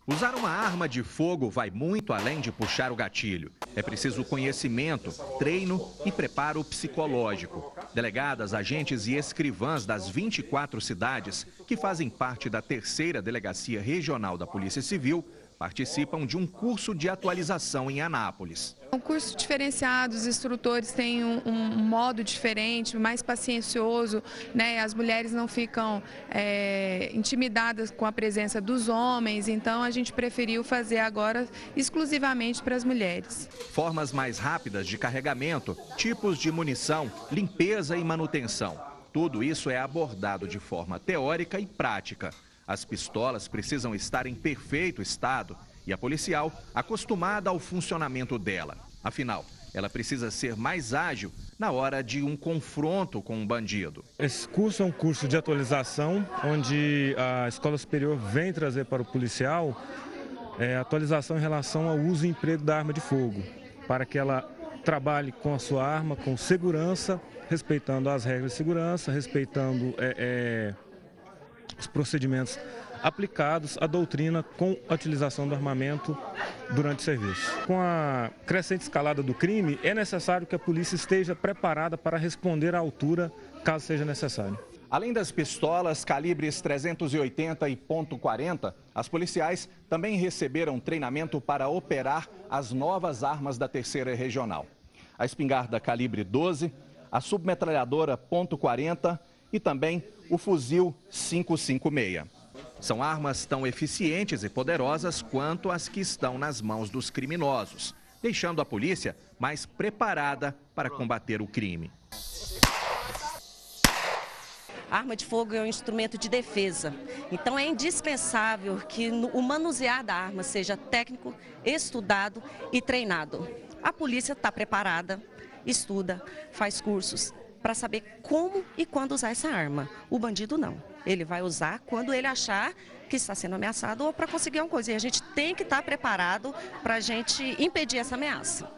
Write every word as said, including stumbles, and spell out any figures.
Usar uma arma de fogo vai muito além de puxar o gatilho. É preciso conhecimento, treino e preparo psicológico. Delegadas, agentes e escrivãs das vinte e quatro cidades que fazem parte da terceira Delegacia Regional da Polícia Civil participam de um curso de atualização em Anápolis. É um curso diferenciado, os instrutores têm um, um modo diferente, mais paciencioso, né? As mulheres não ficam é, intimidadas com a presença dos homens, então a gente preferiu fazer agora exclusivamente para as mulheres. Formas mais rápidas de carregamento, tipos de munição, limpeza e manutenção. Tudo isso é abordado de forma teórica e prática. As pistolas precisam estar em perfeito estado e a policial acostumada ao funcionamento dela. Afinal, ela precisa ser mais ágil na hora de um confronto com um bandido. Esse curso é um curso de atualização, onde a Escola Superior vem trazer para o policial é, atualização em relação ao uso e emprego da arma de fogo, para que ela trabalhe com a sua arma com segurança, respeitando as regras de segurança, respeitando é, é, os procedimentos aplicados à doutrina com a utilização do armamento durante o serviço. Com a crescente escalada do crime, é necessário que a polícia esteja preparada para responder à altura, caso seja necessário. Além das pistolas calibres trezentos e oitenta e ponto quarenta, as policiais também receberam treinamento para operar as novas armas da terceira regional. A espingarda calibre doze, a submetralhadora ponto quarenta e também o fuzil quinhentos e cinquenta e seis. São armas tão eficientes e poderosas quanto as que estão nas mãos dos criminosos, deixando a polícia mais preparada para combater o crime. A arma de fogo é um instrumento de defesa, então é indispensável que o manusear da arma seja técnico, estudado e treinado. A polícia está preparada, estuda, faz cursos para saber como e quando usar essa arma. O bandido não. Ele vai usar quando ele achar que está sendo ameaçado ou para conseguir alguma coisa. E a gente tem que estar preparado para a gente impedir essa ameaça.